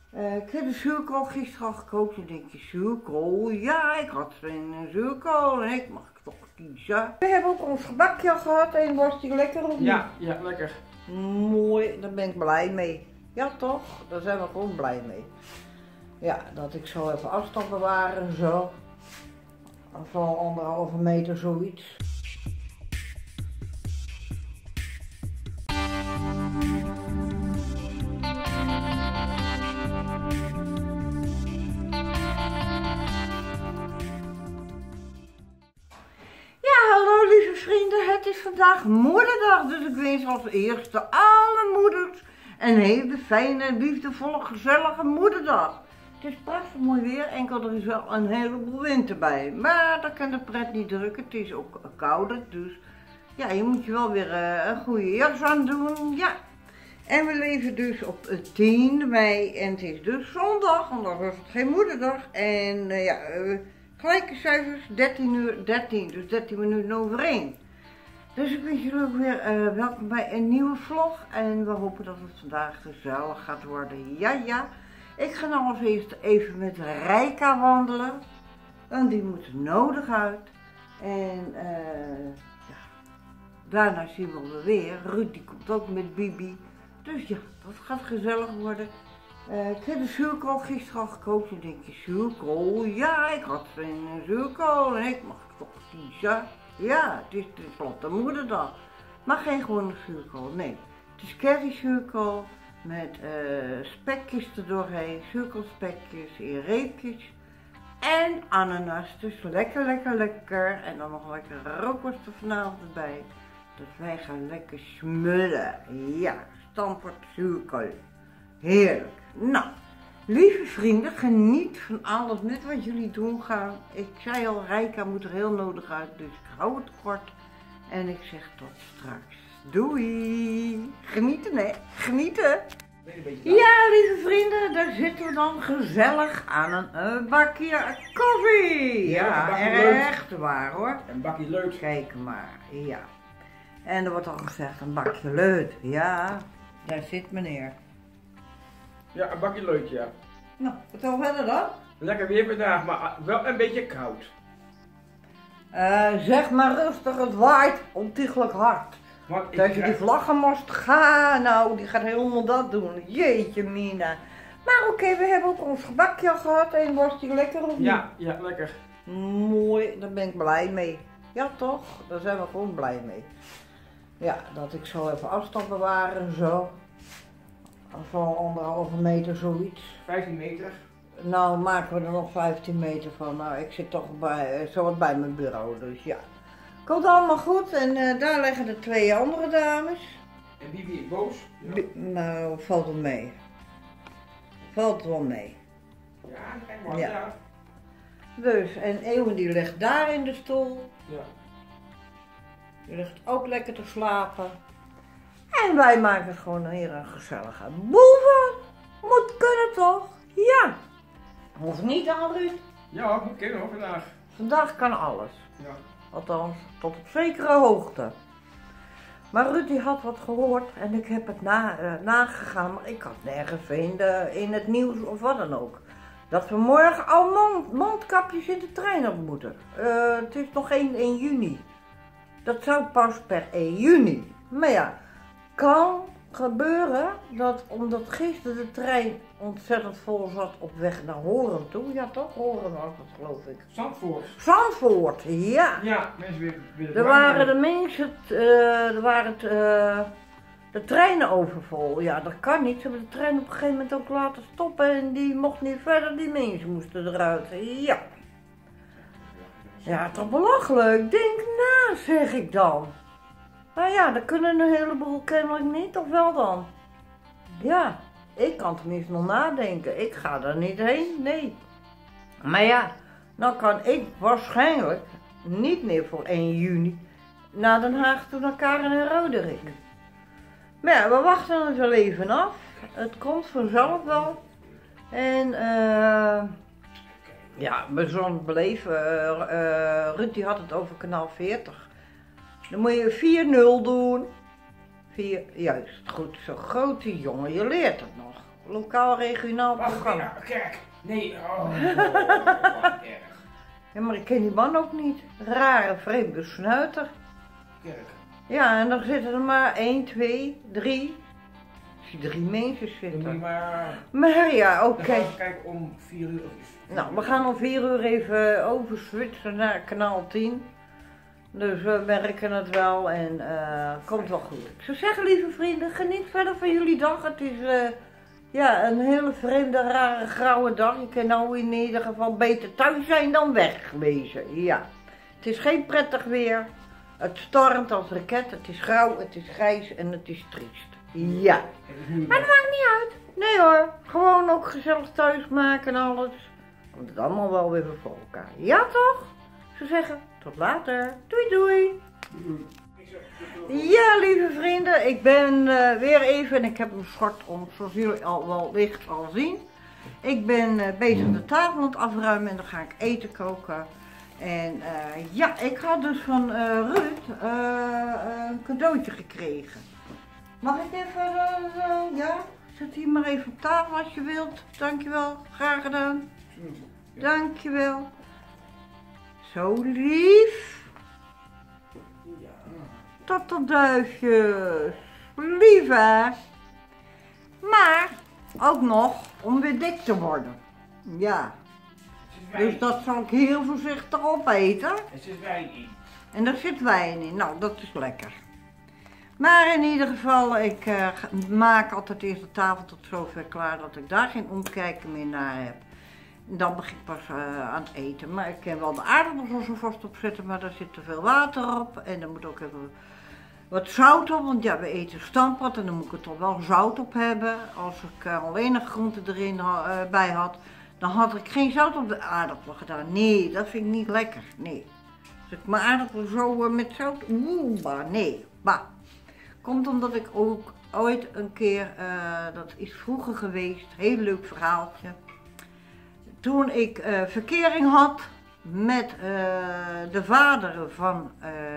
Ik heb de zuurkool gisteren al gekookt. Dan denk je, zuurkool? Ja, ik had geen zuurkool en ik mag toch kiezen. We hebben ook ons gebakje al gehad en was die lekker of niet? Ja, lekker. Mooi, daar ben ik blij mee. Ja toch? Daar zijn we gewoon blij mee. Ja, dat ik zo even afstand bewaren en zo. Van 1,5 meter zoiets. Hallo lieve vrienden, het is vandaag moederdag, dus ik wens als eerste alle moeders een hele fijne, liefdevolle, gezellige moederdag. Het is prachtig mooi weer, enkel er is wel een heleboel wind erbij, maar dat kan de pret niet drukken, het is ook kouder, dus ja, je moet je wel weer een goede jas aan doen, ja. En we leven dus op 10 mei en het is dus zondag, anders was het geen moederdag en gelijke cijfers, 13:13, dus 13 minuten over 1. Dus ik wens jullie ook weer welkom bij een nieuwe vlog. En we hopen dat het vandaag gezellig gaat worden. Ja. Ik ga nou als eerste even met Rijka wandelen. Want die moet er nodig uit. En daarna zien we weer. Ruud die komt ook met Bibi. Dus ja, dat gaat gezellig worden. Ik heb de zuurkool gisteren al gekookt. Dan denk je, zuurkool? Ja, ik had geen zuurkool en ik mag toch kiezen. Ja, het is tenslotte moederdag. Maar geen gewone zuurkool, nee. Het is curryzuurkool met spekjes erdoorheen, zuurkoolspekjes in reepjes en ananas. Dus lekker. En dan nog lekker rookworst er vanavond erbij. Dus wij gaan lekker smullen. Ja, stampert zuurkool. Heerlijk. Nou, lieve vrienden, geniet van alles net wat jullie doen gaan. Ik zei al, Rijka moet er heel nodig uit, dus ik hou het kort. En ik zeg tot straks. Doei! Genieten hè? Genieten! Ja, lieve vrienden, daar zitten we dan gezellig aan een bakje koffie. Ja, echt waar hoor. Een bakje leut. Kijk maar, ja. En er wordt al gezegd, een bakje leut. Ja, daar zit meneer. Ja, een bakje leut, ja. Nou, vertel verder dan. Lekker weer vandaag, maar wel een beetje koud. Zeg maar rustig, het waait ontiegelijk hard. Dat je die vlaggen moest gaan, nou, die gaat helemaal dat doen. Jeetje mina. Maar oké, we hebben ook ons gebakje al gehad en was die lekker of niet? Ja, lekker. Mooi, daar ben ik blij mee. Ja toch? Daar zijn we gewoon blij mee. Ja, dat ik zo even afstand bewaren en zo. Van 1,5 meter zoiets. 15 meter. Nou maken we er nog 15 meter van. Nou, ik zit toch zo wat bij mijn bureau, dus ja. Komt allemaal goed en daar liggen de 2 andere dames. En Bibi is boos. Ja. Nou, valt wel mee. Valt wel mee. Ja, kijk maar, Ja. ja. Dus, en Eeuwen die ligt daar in de stoel. Ja. Die ligt ook lekker te slapen. En wij maken gewoon hier een gezellige boel van. Moet kunnen toch? Ja. Hoeft niet aan Ruud. Ja, moet kennen hoor vandaag. Vandaag kan alles. Ja. Althans, tot op zekere hoogte. Maar Ruud die had wat gehoord en ik heb het nagegaan, maar ik kan het nergens vinden in het nieuws of wat dan ook. Dat we morgen al mondkapjes in de trein op moeten. Het is nog 1 juni. Dat zou pas per 1 juni. Maar ja, kan gebeuren dat omdat gisteren de trein ontzettend vol zat op weg naar Horen toe. Ja toch? Horen was dat geloof ik. Zandvoort, ja. Ja, mensen willen Er waren de mensen, de treinen overvol. Ja, dat kan niet. Ze hebben de trein op een gegeven moment ook laten stoppen en die mocht niet verder. Die mensen moesten eruit. Ja. Ja, toch belachelijk. Denk na, zeg ik dan. Nou ja, dat kunnen een heleboel kennelijk niet, of wel dan? Ja, ik kan tenminste nog nadenken. Ik ga er niet heen, nee. Maar ja, dan kan ik waarschijnlijk niet meer voor 1 juni naar Den Haag toe naar Karen en Roderick. Maar ja, we wachten het wel even af. Het komt vanzelf wel. En ja, bijzonder beleven. Ruud die had het over kanaal 40. Dan moet je 4-0 doen. 4, juist, goed, zo'n grote jongen, je leert het nog. Lokaal, regionaal Wacht, programma. ja, kerk. Nee, wat erg. Ja, maar ik ken die man ook niet. Rare, vreemde snuiter. Kerk. Ja, en dan zitten er maar 1, 2, 3. Ik zie 3 mensen Dan moet je zitten. maar... Ja, Dan oké. gaan we kijken om 4 uur. Nou, we gaan om 4 uur even overswitchen naar kanaal 10. Dus we merken het wel en komt wel goed. Ik zou zeggen, lieve vrienden, geniet verder van jullie dag. Het is ja, een hele vreemde, rare, grauwe dag. Je kan nou in ieder geval beter thuis zijn dan wegwezen. Ja, het is geen prettig weer. Het stormt als raket, het is grauw, het is grijs en het is triest. Ja, maar dat maakt niet uit. Nee hoor, gewoon ook gezellig thuis maken en alles. Komt het allemaal wel weer voor elkaar. Ja toch? Ik zou zeggen, tot later. Doei doei. Ja lieve vrienden, ik ben weer even en ik heb een schort om, zoals jullie al wel licht al zien. Ik ben bezig de tafel aan het afruimen en dan ga ik eten koken. En ja, ik had dus van Ruud een cadeautje gekregen. Mag ik even, ja, zet hier maar even op tafel als je wilt. Dankjewel, graag gedaan. Dankjewel. Zo lief. Totterduifjes. Lief hè. Maar ook nog om weer dik te worden. Ja. Dus dat zal ik heel voorzichtig opeten. Er zit wijn in. En daar zit wijn in. Nou, dat is lekker. Maar in ieder geval, ik maak altijd eerst de tafel tot zover klaar dat ik daar geen omkijken meer naar heb. En dan begin ik pas aan het eten. Maar ik kan wel de aardappels er vast op zetten, maar daar zit te veel water op. En er moet ook even wat zout op, want ja, we eten stamppot en dan moet ik er toch wel zout op hebben. Als ik alleen een groente erin bij had, dan had ik geen zout op de aardappelen gedaan. Nee, dat vind ik niet lekker. Nee. Als ik mijn aardappelen zo met zout, nee, bah. Komt omdat ik ook ooit een keer, dat is vroeger geweest, heel leuk verhaaltje. Toen ik verkering had met de vader van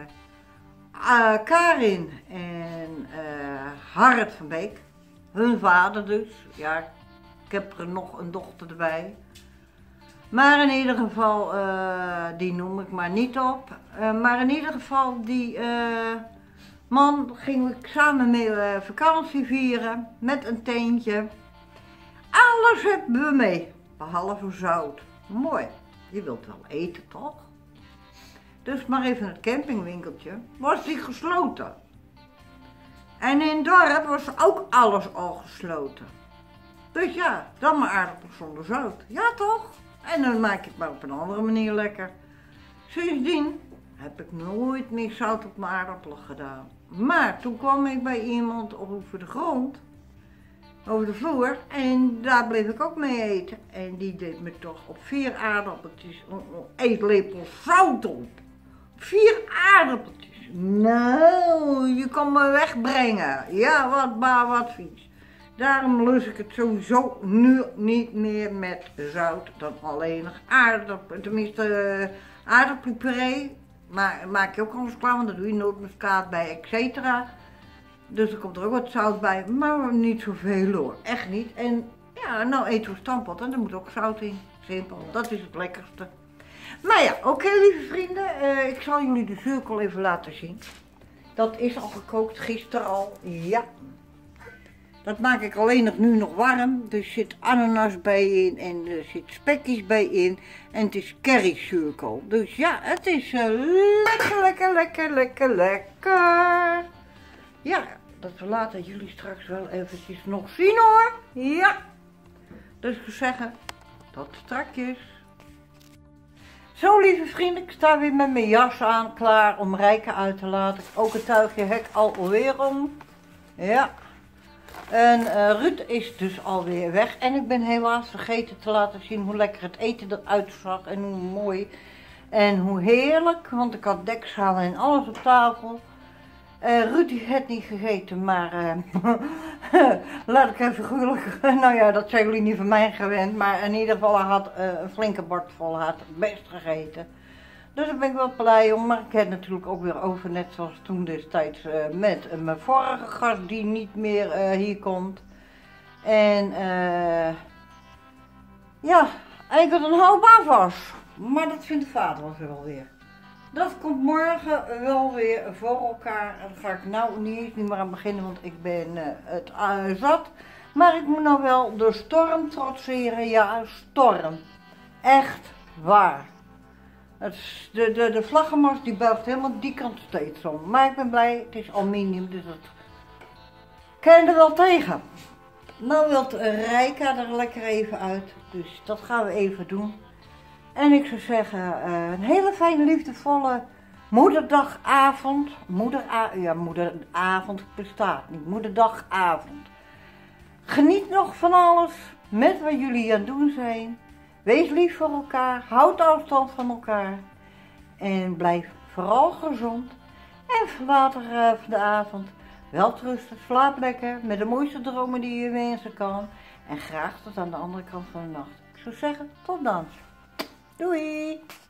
Karin en Harrit van Beek, hun vader dus, ja, ik heb er nog een dochter erbij. Maar in ieder geval, die noem ik maar niet op, maar in ieder geval die man ging ik samen mee vakantie vieren met een tentje. Alles hebben we mee, behalve zout. Mooi, je wilt wel eten toch? Dus maar even het campingwinkeltje, was die gesloten. En in het dorp was ook alles al gesloten. Dus ja, dan maar aardappels zonder zout. Ja toch? En dan maak je het maar op een andere manier lekker. Sindsdien heb ik nooit meer zout op mijn aardappelen gedaan. Maar toen kwam ik bij iemand over de grond, over de vloer, en daar bleef ik ook mee eten. En die deed me toch op 4 aardappeltjes een eetlepel zout op. 4 aardappeltjes. Nou, je kan me wegbrengen. Ja, wat vies. Daarom lus ik het sowieso nu niet meer met zout dan alleen nog aardappel. Tenminste, aardappelpuree. Maar maak je ook anders klaar, want dan doe je nootmuskaat bij, etc. Dus er komt er ook wat zout bij, maar niet zoveel hoor. Echt niet. En ja, nou eten we stamppot en er moet ook zout in. Simpel, dat is het lekkerste. Maar ja, oké, lieve vrienden, ik zal jullie de zuurkool even laten zien. Dat is al gekookt, gisteren al, ja. Dat maak ik alleen nog nu nog warm. Er zit ananas bij in en er zit spekjes bij in. En het is curryzuurkool. Dus ja, het is lekker. Ja, dat we laten jullie straks wel eventjes nog zien hoor. Ja. Dus ik zou zeggen, tot strakjes. Zo lieve vrienden, ik sta weer met mijn jas aan, klaar om Rijke uit te laten. Ook het tuigje hek alweer om. Ja. En Ruud is dus alweer weg. En ik ben helaas vergeten te laten zien hoe lekker het eten eruit zag. En hoe mooi. En hoe heerlijk. Want ik had dekschalen en alles op tafel. Ruud die had niet gegeten. Maar laat ik even gelukkig. Nou ja, dat zijn jullie niet van mij gewend. Maar in ieder geval hij had een flinke bord vol. Hij had het best gegeten. Dus daar ben ik wel blij om. Maar ik heb natuurlijk ook weer over, net zoals toen destijds, met mijn vorige gast die niet meer hier komt. En ja, eigenlijk een hoop afwas. Maar dat vindt de vader wel weer. Dat komt morgen wel weer voor elkaar. En daar ga ik nou niet meer aan beginnen, want ik ben het zat. Maar ik moet nou wel de storm trotseren. Ja, storm. Echt waar. De vlaggenmast die buigt helemaal die kant steeds om. Maar ik ben blij, het is aluminium, dus dat kan je er wel tegen. Nou wilt Rijka er lekker even uit, dus dat gaan we even doen. En ik zou zeggen, een hele fijne liefdevolle moederdagavond. Moederavond bestaat niet, moederdagavond. Geniet nog van alles met wat jullie aan het doen zijn. Wees lief voor elkaar, houd afstand van elkaar. En blijf vooral gezond. En later van de avond welterusten, slaap lekker met de mooiste dromen die je wensen kan. En graag tot aan de andere kant van de nacht. Ik zou zeggen, tot dan. Doei!